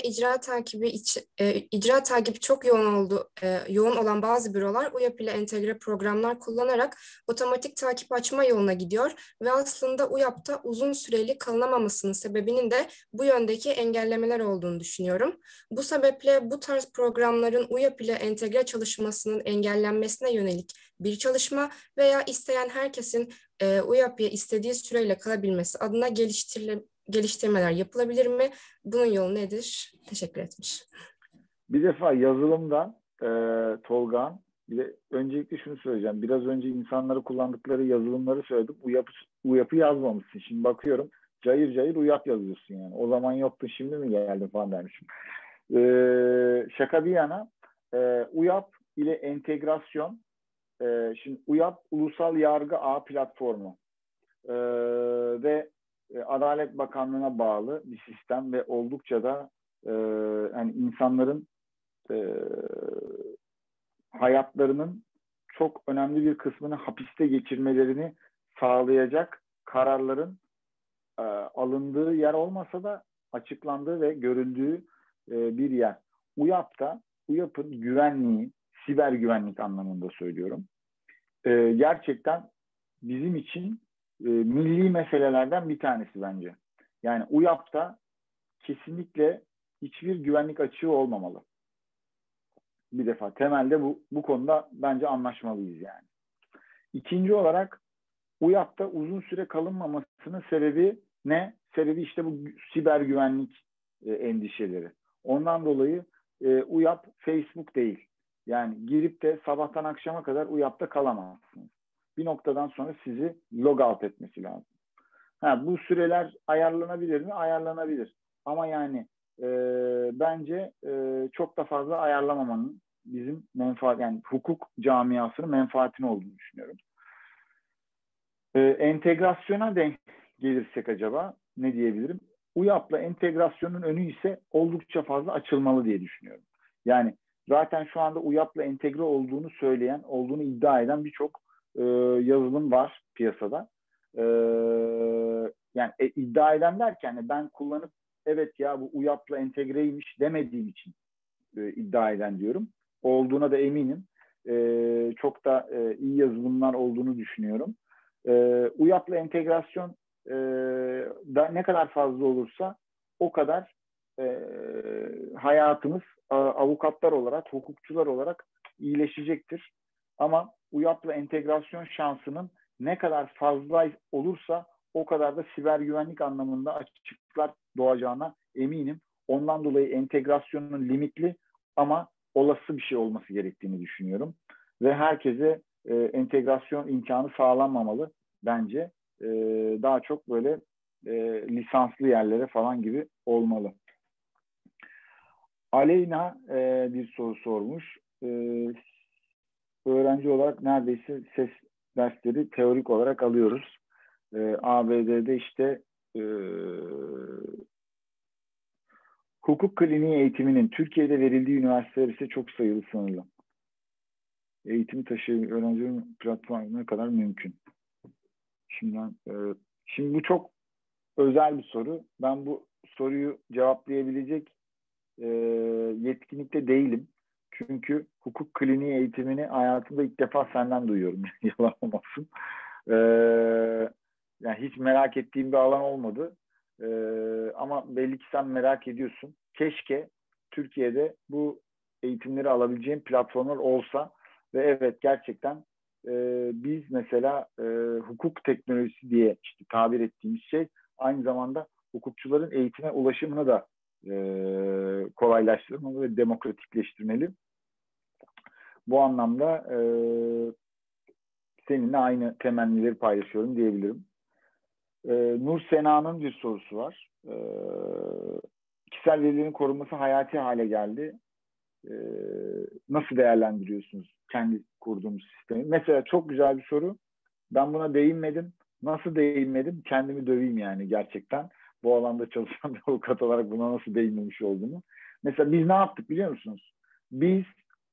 icra takibi çok yoğun olan bazı bürolar UYAP ile entegre programlar kullanarak otomatik takip açma yoluna gidiyor ve aslında UYAP'ta uzun süreli kalınamamasının sebebinin de bu yöndeki engellemeler olduğunu düşünüyorum. Bu sebeple bu tarz programların UYAP ile entegre çalışmasının engellenmesine yönelik bir çalışma veya isteyen herkesin UYAP'ya istediği süreyle kalabilmesi adına geliştirmeler yapılabilir mi? Bunun yolu nedir? Teşekkür etmiş. Bir defa yazılımdan Tolga, bir de öncelikle şunu söyleyeceğim. Biraz önce insanları kullandıkları yazılımları söyledim. UYAP'ı yazmamışsın. Şimdi bakıyorum cayır cayır UYAP yazıyorsun yani. O zaman yoktun, şimdi mi geldin falan dermişim. Şaka bir yana UYAP ile entegrasyon, şimdi UYAP Ulusal Yargı Ağ Platformu ve Adalet Bakanlığı'na bağlı bir sistem ve oldukça da yani insanların hayatlarının çok önemli bir kısmını hapiste geçirmelerini sağlayacak kararların alındığı yer olmasa da açıklandığı ve görüldüğü bir yer. UYAP'ın güvenliği, siber güvenlik anlamında söylüyorum, gerçekten bizim için milli meselelerden bir tanesi bence. Yani UYAP'ta kesinlikle hiçbir güvenlik açığı olmamalı. Bir defa temelde bu konuda bence anlaşmalıyız yani. İkinci olarak UYAP'ta uzun süre kalınmamasının sebebi ne? Sebebi işte bu siber güvenlik endişeleri. Ondan dolayı UYAP Facebook değil. Yani girip de sabahtan akşama kadar UYAP'ta kalamazsınız. Bir noktadan sonra sizi log out etmesi lazım. Bu süreler ayarlanabilir mi? Ayarlanabilir. Ama yani bence çok da fazla ayarlamamanın bizim yani hukuk camiasının menfaatini olduğunu düşünüyorum. Entegrasyona denk gelirsek acaba ne diyebilirim? UYAP'la entegrasyonun önü ise oldukça fazla açılmalı diye düşünüyorum. Yani zaten şu anda UYAP'la entegre olduğunu söyleyen, olduğunu iddia eden birçok yazılım var piyasada. Yani iddia eden derken ben kullanıp evet ya bu UYAP'la entegreymiş demediğim için iddia eden diyorum. Olduğuna da eminim. Çok da iyi yazılımlar olduğunu düşünüyorum. UYAP'la entegrasyon da ne kadar fazla olursa o kadar hayatımız avukatlar olarak, hukukçular olarak iyileşecektir. Ama UYAP'la entegrasyon şansının ne kadar fazla olursa o kadar da siber güvenlik anlamında açıklıklar doğacağına eminim. Ondan dolayı entegrasyonun limitli ama olası bir şey olması gerektiğini düşünüyorum. Ve herkese entegrasyon imkanı sağlanmamalı bence. Daha çok böyle lisanslı yerlere falan gibi olmalı. Aleyna bir soru sormuş. Öğrenci olarak neredeyse ses dersleri teorik olarak alıyoruz. ABD'de işte hukuk kliniği eğitiminin Türkiye'de verildiği üniversiteler ise çok sayılı, sınırlı. Eğitimi taşıyan öğrencilerin platformuna kadar mümkün. Şimdi bu çok özel bir soru. Ben bu soruyu cevaplayabilecek yetkinlikte değilim. Çünkü hukuk kliniği eğitimini hayatımda ilk defa senden duyuyorum. Yalan olmasın. Yani hiç merak ettiğim bir alan olmadı. Ama belli ki sen merak ediyorsun. Keşke Türkiye'de bu eğitimleri alabileceğim platformlar olsa ve evet, gerçekten biz mesela hukuk teknolojisi diye işte tabir ettiğimiz şey aynı zamanda hukukçuların eğitime ulaşımını da kolaylaştırmalı ve demokratikleştirmeli. Bu anlamda seninle aynı temennileri paylaşıyorum diyebilirim. Nur Sena'nın bir sorusu var. Kişisel verilerin korunması hayati hale geldi. Nasıl değerlendiriyorsunuz kendi kurduğumuz sistemi? Mesela çok güzel bir soru. Ben buna değinmedim. Nasıl değinmedim? Kendimi döveyim yani gerçekten. Bu alanda çalışan bir avukat olarak buna nasıl değinmemiş olduğumu. Mesela biz ne yaptık biliyor musunuz? Biz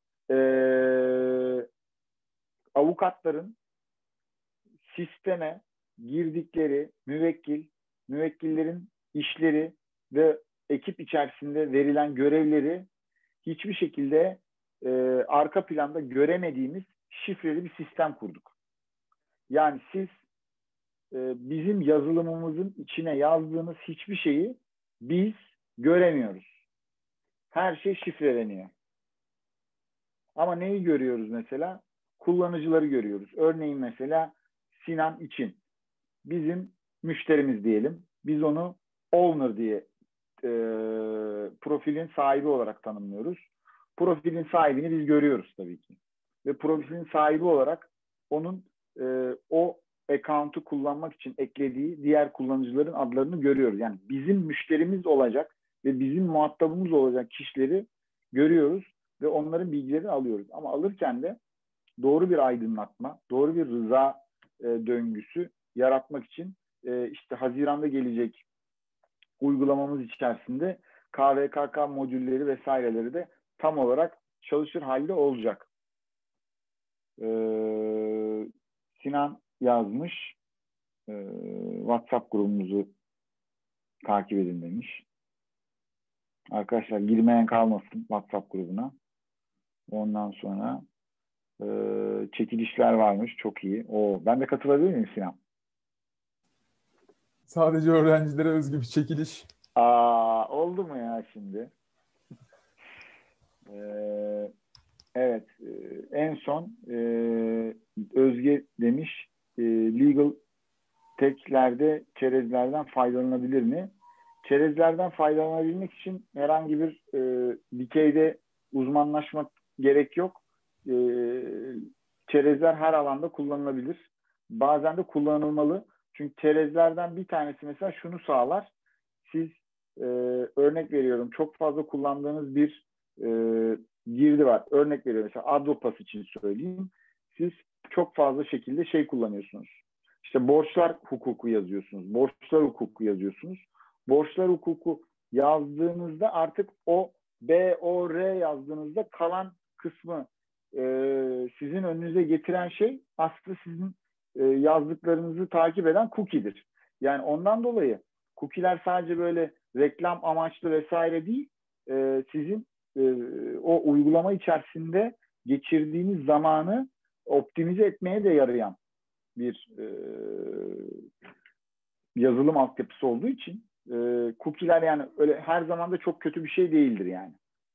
avukatların sisteme girdikleri müvekkillerin işleri ve ekip içerisinde verilen görevleri hiçbir şekilde arka planda göremediğimiz şifreli bir sistem kurduk. Yani siz bizim yazılımımızın içine yazdığınız hiçbir şeyi biz göremiyoruz. Her şey şifreleniyor. Ama neyi görüyoruz mesela? Kullanıcıları görüyoruz. Örneğin mesela Sinan için bizim müşterimiz diyelim. Biz onu owner diye profilin sahibi olarak tanımlıyoruz. Profilin sahibini biz görüyoruz tabii ki. Ve profilin sahibi olarak onun o account'u kullanmak için eklediği diğer kullanıcıların adlarını görüyoruz. Yani bizim müşterimiz olacak ve bizim muhatabımız olacak kişileri görüyoruz ve onların bilgilerini alıyoruz. Ama alırken de doğru bir aydınlatma, doğru bir rıza döngüsü yaratmak için işte Haziran'da gelecek uygulamamız içerisinde KVKK modülleri vesaireleri de tam olarak çalışır halde olacak. Sinan yazmış. WhatsApp grubumuzu takip edin demiş. Arkadaşlar girmeyen kalmasın WhatsApp grubuna. Ondan sonra çekilişler varmış. Çok iyi. Ben de katılabilir miyim Sinan? Sadece öğrencilere özgü bir çekiliş. Oldu mu ya şimdi? Evet. En son Özge demiş legal tech'lerde çerezlerden faydalanabilir mi? Çerezlerden faydalanabilmek için herhangi bir dikeyde uzmanlaşmak gerek yok. Çerezler her alanda kullanılabilir. Bazen de kullanılmalı. Çünkü çerezlerden bir tanesi mesela şunu sağlar. Siz örnek veriyorum çok fazla kullandığınız bir girdi var. Örnek veriyorum mesela Advopas için söyleyeyim. Siz çok fazla şekilde kullanıyorsunuz. İşte borçlar hukuku yazıyorsunuz. Borçlar hukuku yazıyorsunuz. Borçlar hukuku yazdığınızda artık o BOR yazdığınızda kalan kısmı sizin önünüze getiren şey aslında sizin yazdıklarınızı takip eden cookie'dir. Yani ondan dolayı cookie'ler sadece böyle reklam amaçlı vesaire değil, sizin o uygulama içerisinde geçirdiğiniz zamanı optimize etmeye de yarayan bir yazılım altyapısı olduğu için cookie'ler yani öyle her zaman da çok kötü bir şey değildir yani.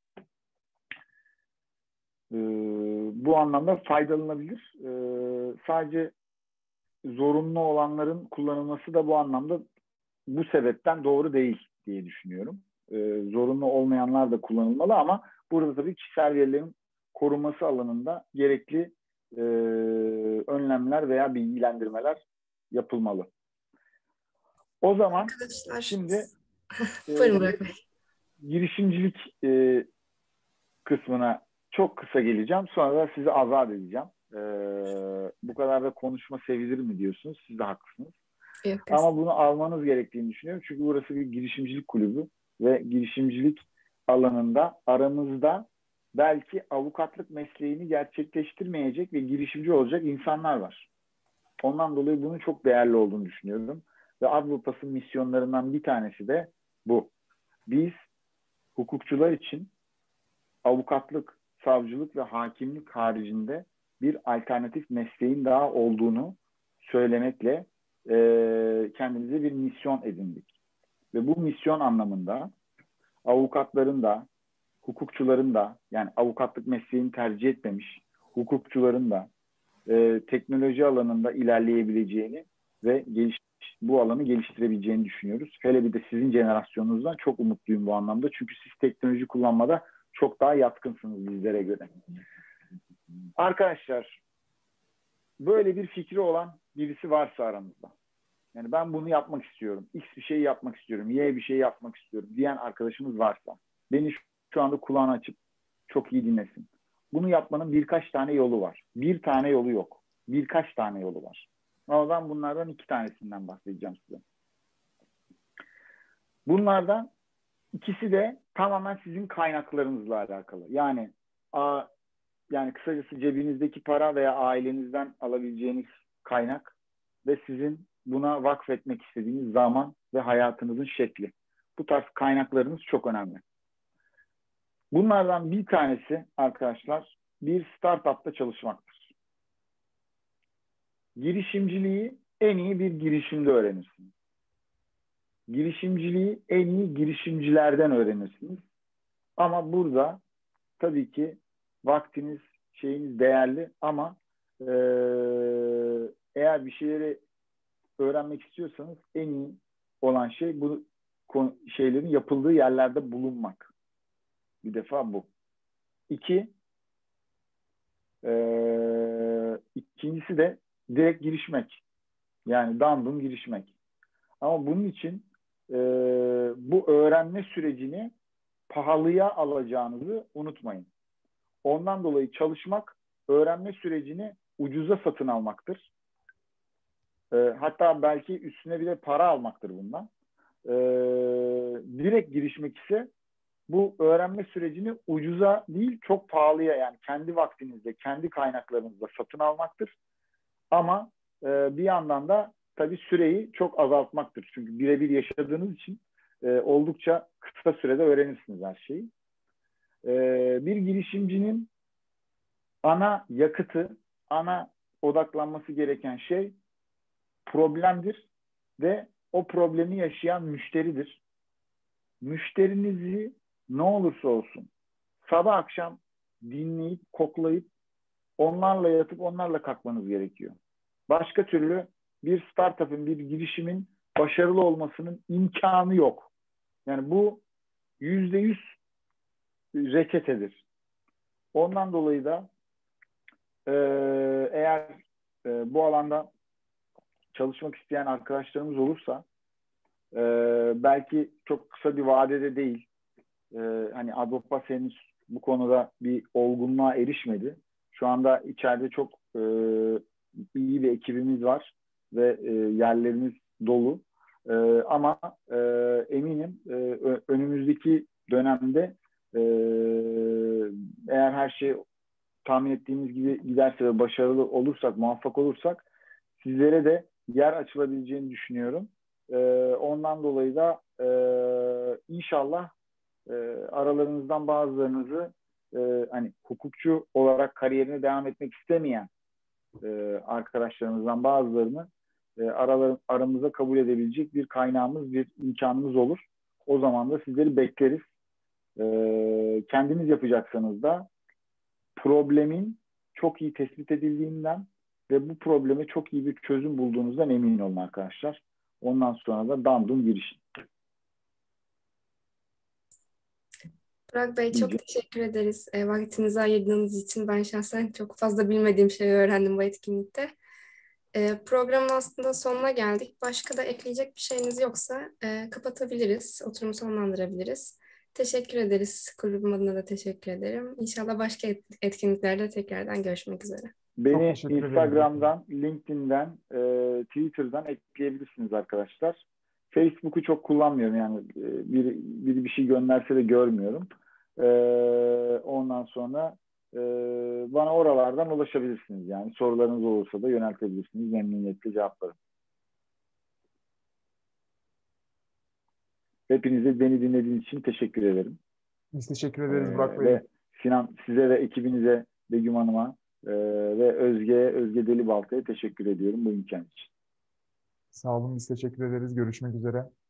Bu anlamda faydalanabilir. Sadece zorunlu olanların kullanılması da bu anlamda bu sebepten doğru değil diye düşünüyorum. Zorunlu olmayanlar da kullanılmalı ama Burada tabii kişisel verilerin korunması alanında gerekli önlemler veya bilgilendirmeler yapılmalı. O zaman Arkadaşlar, şimdi buyurun Burak Bey. girişimcilik kısmına çok kısa geleceğim. Sonra da sizi azat edeceğim. Bu kadar da konuşma sevilir mi diyorsunuz? Siz de haklısınız. Yok, Ama bunu almanız gerektiğini düşünüyorum. Çünkü burası bir girişimcilik kulübü ve girişimcilik alanında aramızda belki avukatlık mesleğini gerçekleştirmeyecek ve girişimci olacak insanlar var. Ondan dolayı bunun çok değerli olduğunu düşünüyorum. Ve Advopas'ın misyonlarından bir tanesi de bu. Biz hukukçular için avukatlık, savcılık ve hakimlik haricinde bir alternatif mesleğin daha olduğunu söylemekle kendimize bir misyon edindik. Ve bu misyon anlamında avukatların da, hukukçuların da, yani avukatlık mesleğini tercih etmemiş hukukçuların da teknoloji alanında ilerleyebileceğini ve bu alanı geliştirebileceğini düşünüyoruz. Hele bir de sizin jenerasyonunuzdan çok umutluyum bu anlamda. Çünkü siz teknoloji kullanmada çok daha yatkınsınız bizlere göre. Arkadaşlar, böyle bir fikri olan birisi varsa aramızda, yani ben bunu yapmak istiyorum, X bir şey yapmak istiyorum, Y bir şey yapmak istiyorum diyen arkadaşımız varsa, beni şu anda kulağını açıp çok iyi dinlesin. Bunu yapmanın birkaç tane yolu var. Bir tane yolu yok. Birkaç tane yolu var. Ama ben bunlardan 2 tanesinden bahsedeceğim size. Bunlardan ikisi de tamamen sizin kaynaklarınızla alakalı. Yani kısacası cebinizdeki para veya ailenizden alabileceğiniz kaynak ve sizin buna vakfetmek istediğiniz zaman ve hayatınızın şekli. Bu tarz kaynaklarınız çok önemli. Bunlardan bir tanesi arkadaşlar bir startupta çalışmaktır. Girişimciliği en iyi bir girişimde öğrenirsiniz. Girişimciliği en iyi girişimcilerden öğrenirsiniz. Ama burada tabii ki vaktiniz, şeyiniz değerli ama eğer bir şeyleri öğrenmek istiyorsanız en iyi olan şey bu şeylerin yapıldığı yerlerde bulunmak. Bir defa bu. İkincisi de direkt girişmek. Yani dandun girişmek. Ama bunun için bu öğrenme sürecini pahalıya alacağınızı unutmayın. Ondan dolayı çalışmak, öğrenme sürecini ucuza satın almaktır. Hatta belki üstüne bir de para almaktır bundan. Direkt girişmek ise bu öğrenme sürecini ucuza değil çok pahalıya, yani kendi vaktinizde, kendi kaynaklarınızla satın almaktır. Ama bir yandan da tabii süreyi çok azaltmaktır. Çünkü birebir yaşadığınız için oldukça kısa sürede öğrenirsiniz her şeyi. Bir girişimcinin ana yakıtı, ana odaklanması gereken şey problemdir ve o problemi yaşayan müşteridir. Müşterinizi ne olursa olsun sabah akşam dinleyip, koklayıp, onlarla yatıp onlarla kalkmanız gerekiyor. Başka türlü bir startup'ın, bir girişimin başarılı olmasının imkanı yok. Yani bu %100 reçetedir. Ondan dolayı da eğer bu alanda çalışmak isteyen arkadaşlarımız olursa belki çok kısa bir vadede değil. Hani Advopas henüz bu konuda bir olgunluğa erişmedi. Şu anda içeride çok iyi bir ekibimiz var ve yerlerimiz dolu. Ama eminim önümüzdeki dönemde eğer her şey tahmin ettiğimiz gibi giderse ve başarılı olursak, muvaffak olursak sizlere de yer açılabileceğini düşünüyorum. Ondan dolayı da inşallah aralarınızdan bazılarınızı hani hukukçu olarak kariyerine devam etmek istemeyen arkadaşlarımızdan bazılarını aramıza kabul edebilecek bir kaynağımız, bir imkanımız olur. O zaman da sizleri bekleriz. Kendiniz yapacaksanız da problemin çok iyi tespit edildiğinden ve bu probleme çok iyi bir çözüm bulduğunuzdan emin olun arkadaşlar. Ondan sonra da dandun girişin. Burak Bey çok diyeceğim. teşekkür ederiz vaktinizi ayırdığınız için. Ben şahsen çok fazla bilmediğim şeyi öğrendim bu etkinlikte. Programın aslında sonuna geldik. Başka da ekleyecek bir şeyiniz yoksa kapatabiliriz, oturumu sonlandırabiliriz. Teşekkür ederiz. Kulübüm adına da teşekkür ederim. İnşallah başka etkinliklerde tekrardan görüşmek üzere. Beni teşekkür ederim. Instagram'dan, LinkedIn'den, Twitter'dan ekleyebilirsiniz arkadaşlar. Facebook'u çok kullanmıyorum yani biri bir şey gönderse de görmüyorum. Ondan sonra bana oralardan ulaşabilirsiniz. Yani sorularınız olursa da yöneltebilirsiniz. Memnuniyetle cevaplarım. Hepinize beni dinlediğiniz için teşekkür ederim. Biz teşekkür ederiz Burak Bey. Ve Sinan, size ve ekibinize, Begüm Hanım'a ve Özge Delibalta'ya teşekkür ediyorum bu imkan için. Sağ olun, biz teşekkür ederiz. Görüşmek üzere.